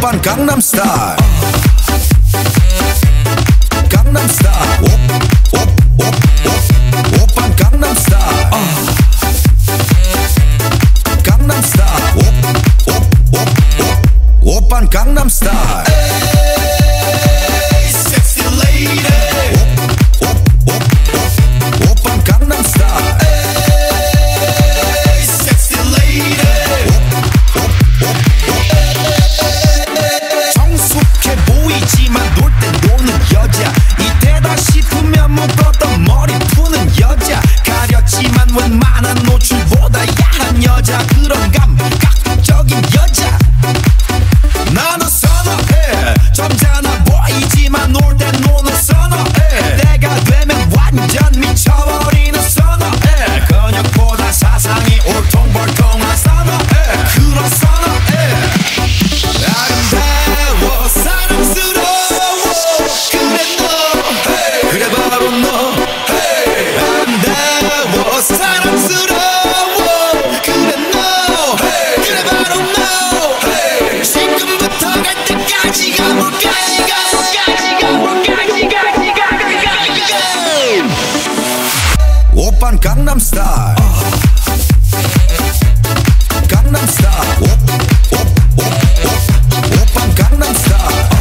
오빤 강남스타일 강남스타일 오빤 강남스타일 강남스타일 오빤 강남스타일 에이 섹시 레이디 오빤 강남스타일 에이 섹시 레이디 성숙해 보이지만 놀 땐 노는 여자 이때다 싶으면 묶었던 머리 푸는 여자 가렸지만 웬만한 노출보다 야한 여자 그런 감각적인 여자 나는 선호해 점잖아 보이지만 놀 땐 노는 선호해 때가 되면 완전 미쳐버리는 선호해 근육보다 사상이 울퉁불퉁한 선호해 그런 선호해 아름다워 사랑스러워 그래 너 그래 바로 너 아름다워 사랑스러워 그래 너 그래 바로 너 지금부터 갈 때까지 가볼까 오빤 강남스타일 강남스타일 오빤 강남스타일